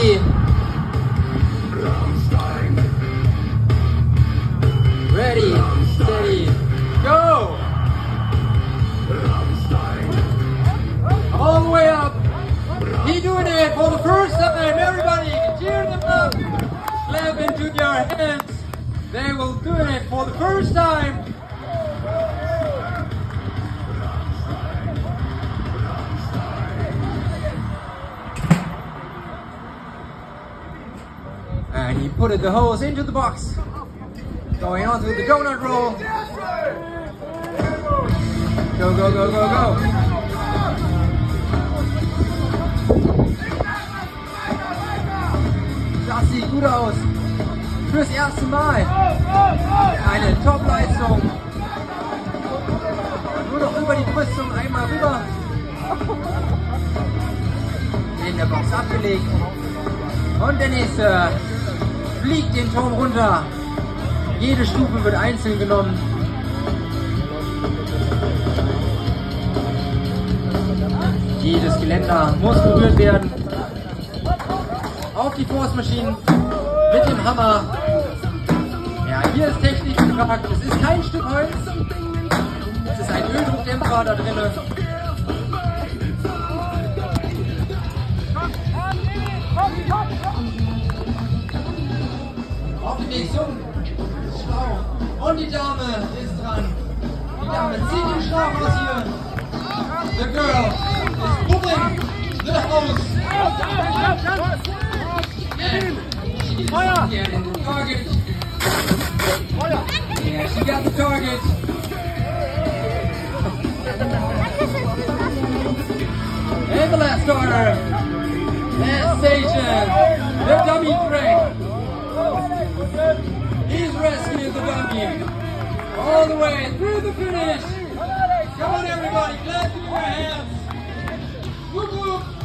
Ready. Ready, steady, go! All the way up. He's doing it for the first time. Everybody, cheer them up. Clap into their hands. They will do it for the first time. And he put the hose into the box. Going on to the donut roll. Go, go, go, go, go. Das sieht gut aus. Fürs erste Mal. Eine Top-Leistung. Nur noch über die Brüstung einmal rüber. In der Box abgelegt. Und der nächste fliegt den Turm runter. Jede Stufe wird einzeln genommen. Jedes Geländer muss berührt werden. Auf die Forstmaschinen mit dem Hammer. Ja, hier ist Technik gefragt. Es ist kein Stück Holz. Es ist ein Öldruckdämpfer da drin. Auf den nächsten Schlauch. Und die Dame ist dran. Die Dame zieht den Schlauch aus hier. The girl is pulling the hose. And she is getting the target. Yeah, she got the target. And the last starter. Last station. The dummy Frank. He's rescued the dummy all the way through the finish. Come on, everybody, clap your hands. Whoop, whoop.